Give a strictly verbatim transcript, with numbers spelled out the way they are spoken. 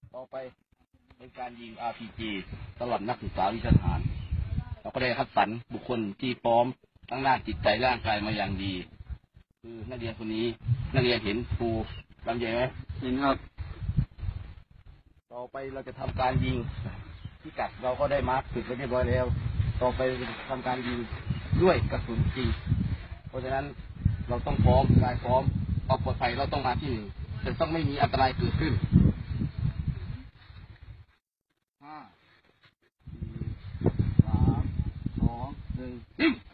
ต่อไปเป็นการยิง อาร์ พี จี สำหรับนักศึกษาวิชาทหารเราก็ได้คัดสรรบุคคลที่พร้อมทั้งด้านจิตใจร่างกายมาอย่างดีคือนักเรียนคนนี้นักเรียนเห็นครูลำใหญ่ไหมเห็นครับต่อไปเราจะทำการยิงพิกัดเราก็ได้มาร์คจุดไว้เรียบร้อยแล้วต่อไปเราจะทำการยิงด้วยกระสุนจริงเพราะฉะนั้นเราต้องพร้อมกายพร้อมความปลอดภัยเราต้องมาที่หนึ่งแต่ต้องไม่มีอันตรายเกิดขึ้นห้าสี่สามสองหนึ่งยิง